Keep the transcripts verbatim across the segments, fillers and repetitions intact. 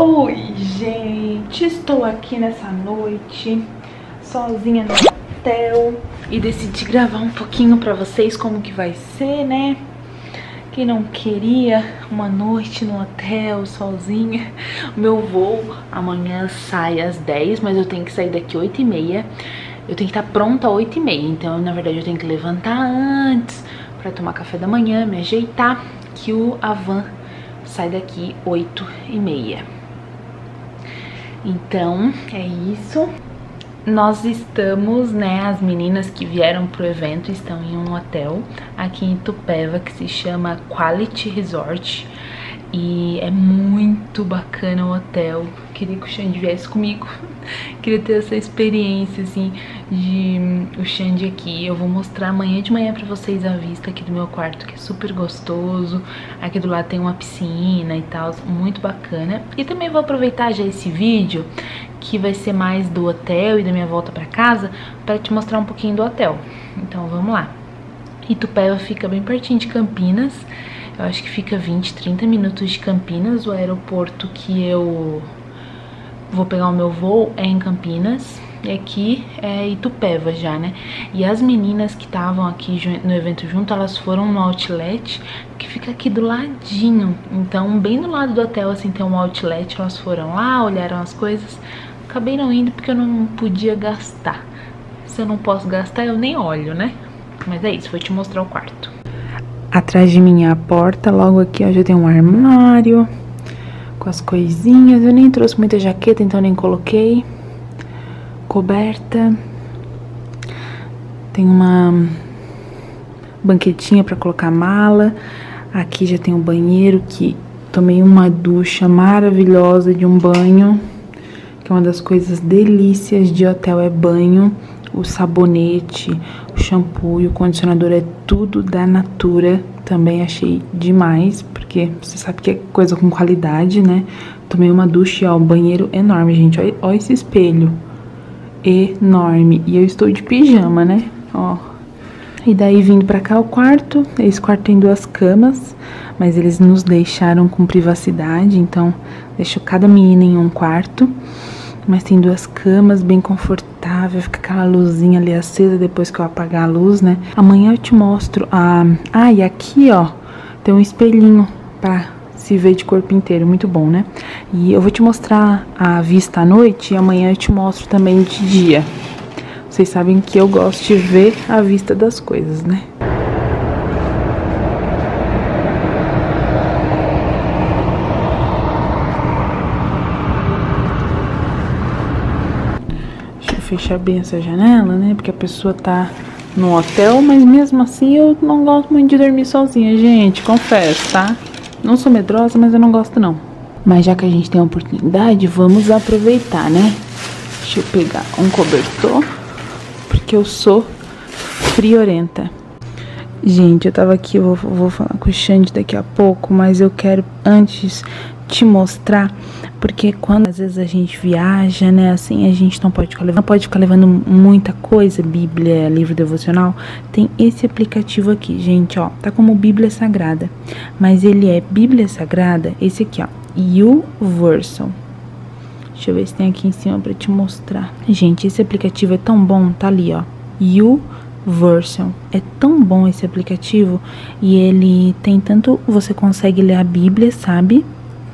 Oi, gente, estou aqui nessa noite, sozinha no hotel, e decidi gravar um pouquinho pra vocês como que vai ser, né? Quem não queria uma noite no hotel, sozinha. O meu voo amanhã sai às dez, mas eu tenho que sair daqui às oito e meia. Eu tenho que estar pronta às oito e meia, então na verdade eu tenho que levantar antes pra tomar café da manhã, me ajeitar, que o a van sai daqui às oito e meia. Então, é isso. Nós estamos, né, as meninas que vieram pro evento estão em um hotel aqui em Itupeva que se chama Quality Resort. E é muito bacana o hotel. Queria que o Xande viesse comigo. Queria ter essa experiência, assim, de o Xande aqui. Eu vou mostrar amanhã de manhã pra vocês a vista aqui do meu quarto, que é super gostoso. Aqui do lado tem uma piscina e tal, muito bacana. E também vou aproveitar já esse vídeo, que vai ser mais do hotel e da minha volta pra casa, pra te mostrar um pouquinho do hotel. Então vamos lá. Itupeva fica bem pertinho de Campinas. Eu acho que fica vinte, trinta minutos de Campinas. O aeroporto que eu vou pegar o meu voo é em Campinas. E aqui é Itupeva já, né? E as meninas que estavam aqui no evento junto, elas foram no outlet, que fica aqui do ladinho. Então, bem do lado do hotel, assim, tem um outlet. Elas foram lá, olharam as coisas. Acabei não indo porque eu não podia gastar. Se eu não posso gastar, eu nem olho, né? Mas é isso, vou te mostrar o quarto. Atrás de mim a porta, logo aqui ó, já tem um armário com as coisinhas. Eu nem trouxe muita jaqueta, então nem coloquei. Coberta. Tem uma banquetinha pra colocar mala. Aqui já tem um banheiro que tomei uma ducha maravilhosa de um banho, que é uma das coisas delícias de hotel, é banho. O sabonete, o shampoo e o condicionador é tudo da Natura. Também achei demais, porque você sabe que é coisa com qualidade, né? Tomei uma ducha e ó, um banheiro enorme, gente. Olha, olha esse espelho. Enorme. E eu estou de pijama, né? Ó. E daí vindo pra cá o quarto. Esse quarto tem duas camas, mas eles nos deixaram com privacidade, então deixou cada menina em um quarto. Mas tem duas camas, bem confortável, fica aquela luzinha ali acesa depois que eu apagar a luz, né? Amanhã eu te mostro a... Ah, e aqui, ó, tem um espelhinho pra se ver de corpo inteiro, muito bom, né? E eu vou te mostrar a vista à noite e amanhã eu te mostro também de dia. Vocês sabem que eu gosto de ver a vista das coisas, né? Fechar bem essa janela, né? Porque a pessoa tá no hotel, mas mesmo assim eu não gosto muito de dormir sozinha, gente, confesso, tá? Não sou medrosa, mas eu não gosto não. Mas já que a gente tem a oportunidade, vamos aproveitar, né? Deixa eu pegar um cobertor, porque eu sou friorenta. Gente, eu tava aqui, eu vou, vou falar com o Xande daqui a pouco, mas eu quero antes te mostrar, porque quando às vezes a gente viaja, né, assim, a gente não pode ficar levando, não pode ficar levando muita coisa, Bíblia, livro devocional. Tem esse aplicativo aqui, gente, ó, tá como Bíblia Sagrada, mas ele é Bíblia Sagrada, esse aqui, ó, YouVersion. Deixa eu ver se tem aqui em cima pra te mostrar. Gente, esse aplicativo é tão bom, tá ali, ó, YouVersion. É tão bom esse aplicativo, e ele tem tanto, você consegue ler a Bíblia, sabe?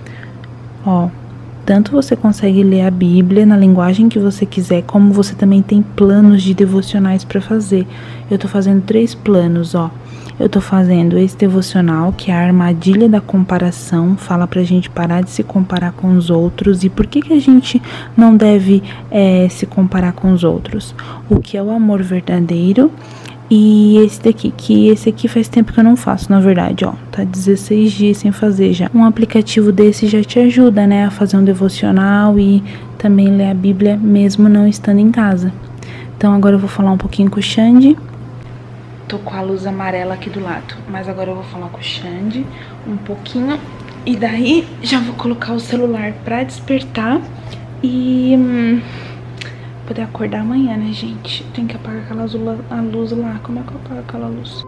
Ó, tanto você consegue ler a Bíblia na linguagem que você quiser, como você também tem planos de devocionais para fazer. Eu tô fazendo três planos, ó. Eu tô fazendo esse devocional, que é a armadilha da comparação, fala pra gente parar de se comparar com os outros. E por que que a gente não deve é, se comparar com os outros? O que é o amor verdadeiro? E esse daqui, que esse aqui faz tempo que eu não faço, na verdade, ó, tá dezesseis dias sem fazer já. Um aplicativo desse já te ajuda, né, a fazer um devocional e também ler a Bíblia mesmo não estando em casa. Então agora eu vou falar um pouquinho com o Xande. Tô com a luz amarela aqui do lado, mas agora eu vou falar com o Xande um pouquinho. E daí já vou colocar o celular pra despertar e... Hum, poder acordar amanhã, né, gente? Tem que apagar aquela luz, a luz lá. Como é que eu apago aquela luz?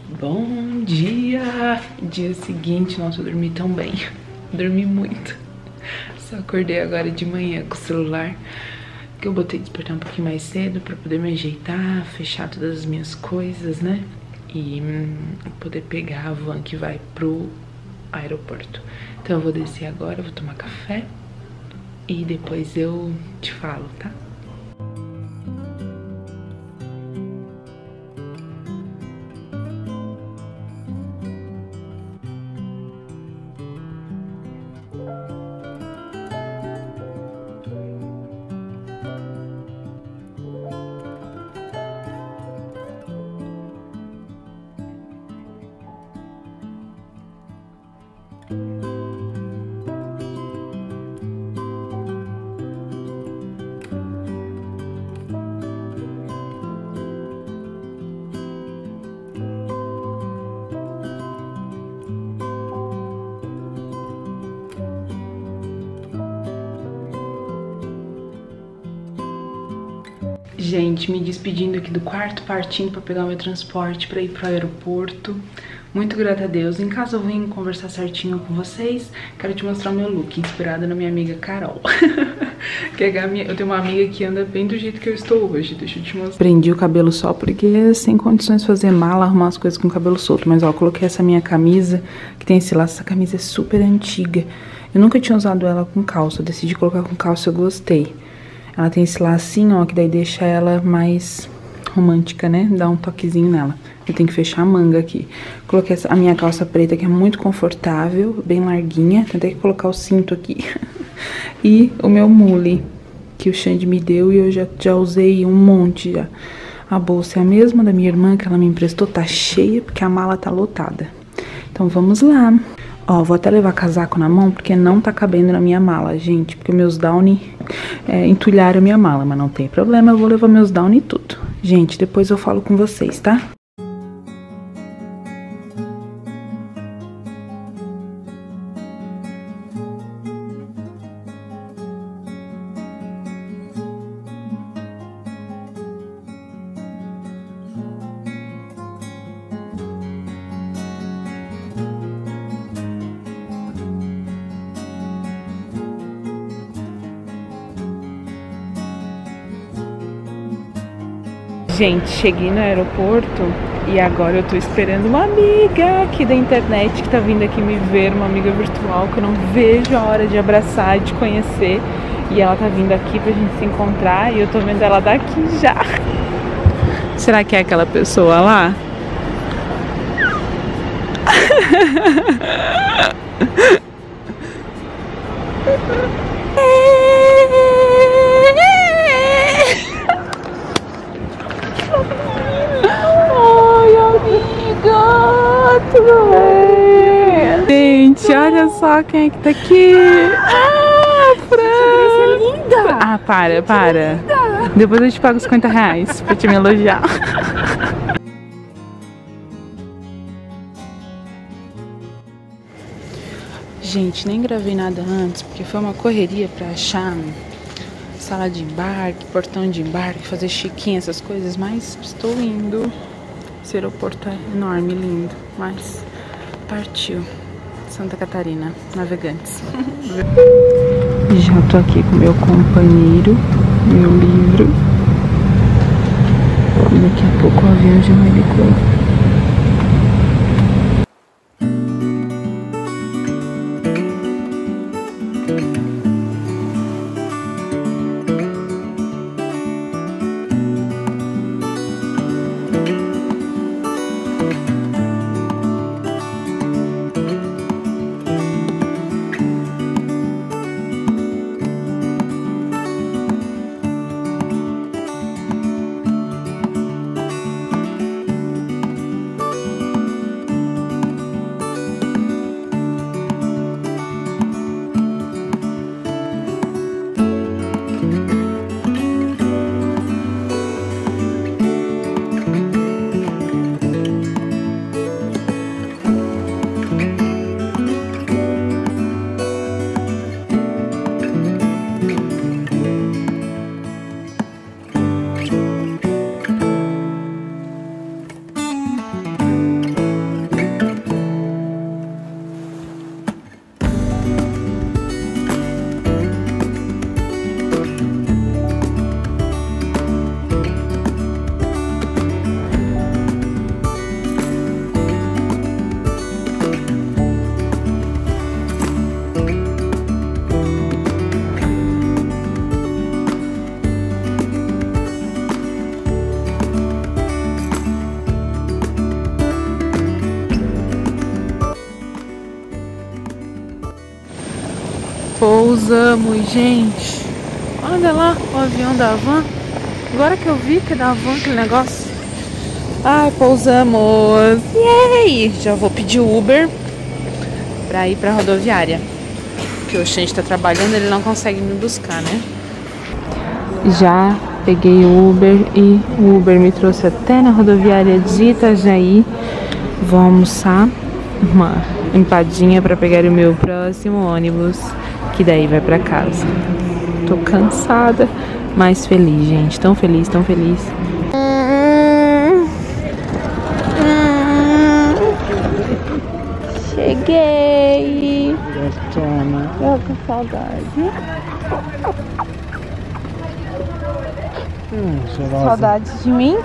Bom dia! Dia seguinte, nossa, eu dormi tão bem. Dormi muito. Só acordei agora de manhã com o celular, que eu botei despertar um pouquinho mais cedo pra poder me ajeitar, fechar todas as minhas coisas, né? E hum, poder pegar a van que vai pro aeroporto. Então eu vou descer agora, vou tomar café e depois eu te falo, tá? Gente, me despedindo aqui do quarto, partindo pra pegar o meu transporte pra ir pro aeroporto. Muito grata a Deus. Em casa eu vim conversar certinho com vocês. Quero te mostrar o meu look, inspirado na minha amiga Carol. Que é a minha, eu tenho uma amiga que anda bem do jeito que eu estou hoje. Deixa eu te mostrar. Prendi o cabelo só porque sem condições de fazer mala, arrumar as coisas com o cabelo solto. Mas ó, eu coloquei essa minha camisa, que tem esse laço. Essa camisa é super antiga. Eu nunca tinha usado ela com calça. Eu decidi colocar com calça, eu gostei. Ela tem esse lacinho, ó, que daí deixa ela mais romântica, né? Dá um toquezinho nela. Eu tenho que fechar a manga aqui. Coloquei essa, a minha calça preta, que é muito confortável, bem larguinha. Tentei colocar o cinto aqui. E o meu mule, que o Xande me deu e eu já, já usei um monte já. A bolsa é a mesma da minha irmã, que ela me emprestou. Tá cheia, porque a mala tá lotada. Então vamos lá. Ó, vou até levar casaco na mão, porque não tá cabendo na minha mala, gente. Porque meus Downy é, entulharam a minha mala, mas não tem problema, eu vou levar meus Downy e tudo. Gente, depois eu falo com vocês, tá? Gente, cheguei no aeroporto e agora eu tô esperando uma amiga aqui da internet que tá vindo aqui me ver, uma amiga virtual que eu não vejo a hora de abraçar, de conhecer. E ela tá vindo aqui pra gente se encontrar e eu tô vendo ela daqui já. Será que é aquela pessoa lá? Tudo bem? Gente, olha só quem é que tá aqui. Ah, Fran! Essa é linda! Ah, para, para. Depois eu te pago cinquenta reais pra te me elogiar. Gente, nem gravei nada antes, porque foi uma correria pra achar sala de embarque, portão de embarque, fazer check-in, essas coisas, mas estou indo. Esse aeroporto é enorme, lindo, mas partiu. Santa Catarina, Navegantes. Já tô aqui com meu companheiro, meu livro. E daqui a pouco o avião já vai decolar. Pousamos, gente. Olha lá o avião da van. Agora que eu vi que é da van aquele negócio. Ai, pousamos. Yay! Já vou pedir Uber pra ir pra rodoviária. Porque o Xande tá trabalhando, ele não consegue me buscar, né? Já peguei o Uber e o Uber me trouxe até na rodoviária de Itajaí. Vou almoçar uma empadinha pra pegar o meu próximo ônibus, que daí vai pra casa. Tô cansada, mas feliz, gente. Tão feliz, tão feliz. Cheguei. Eu com saudade. Hum, Saudades de mim?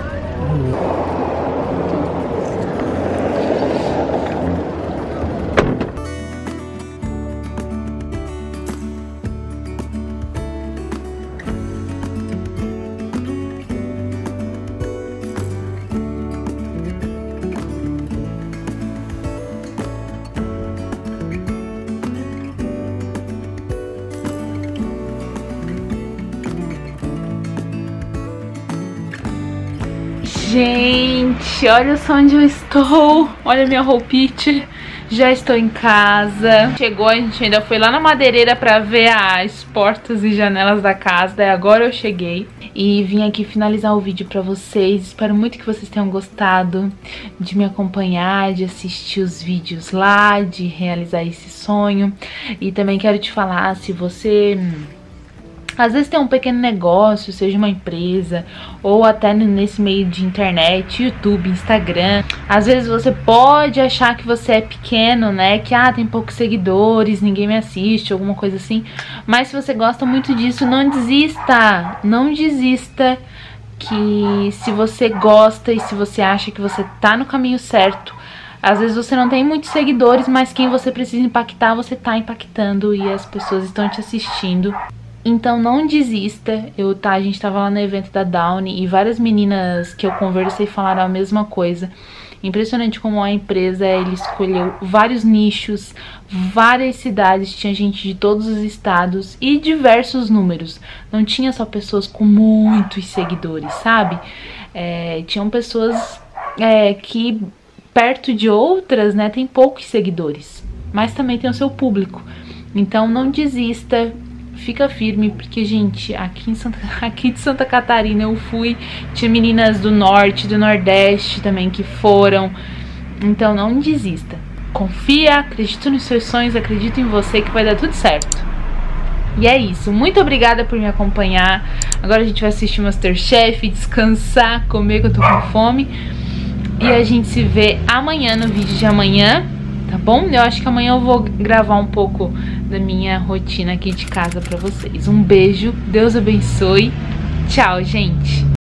Gente, olha só onde eu estou. Olha a minha roupite. Já estou em casa. Chegou, a gente ainda foi lá na madeireira pra ver as portas e janelas da casa. Daí agora eu cheguei e vim aqui finalizar o vídeo pra vocês. Espero muito que vocês tenham gostado de me acompanhar, de assistir os vídeos lá, de realizar esse sonho. E também quero te falar, se você... às vezes tem um pequeno negócio, seja uma empresa, ou até nesse meio de internet, YouTube, Instagram. Às vezes você pode achar que você é pequeno, né? Que ah, tem poucos seguidores, ninguém me assiste, alguma coisa assim. Mas se você gosta muito disso, não desista, não desista. Que se você gosta e se você acha que você tá no caminho certo, às vezes você não tem muitos seguidores, mas quem você precisa impactar, você tá impactando e as pessoas estão te assistindo. Então não desista. Eu, tá, a gente tava lá no evento da Downy e várias meninas que eu conversei falaram a mesma coisa. Impressionante como a empresa, ele escolheu vários nichos, várias cidades, tinha gente de todos os estados e diversos números. Não tinha só pessoas com muitos seguidores, sabe? É, tinham pessoas é, que perto de outras, né, tem poucos seguidores, mas também tem o seu público. Então não desista. Fica firme, porque, gente, aqui, em Santa, aqui de Santa Catarina eu fui, tinha meninas do norte, do nordeste também que foram. Então não desista. Confia, acredita nos seus sonhos, acredita em você que vai dar tudo certo. E é isso. Muito obrigada por me acompanhar. Agora a gente vai assistir MasterChef, descansar, comer, que eu tô com fome. E a gente se vê amanhã no vídeo de amanhã. Tá bom? Eu acho que amanhã eu vou gravar um pouco da minha rotina aqui de casa pra vocês. Um beijo, Deus abençoe. Tchau, gente!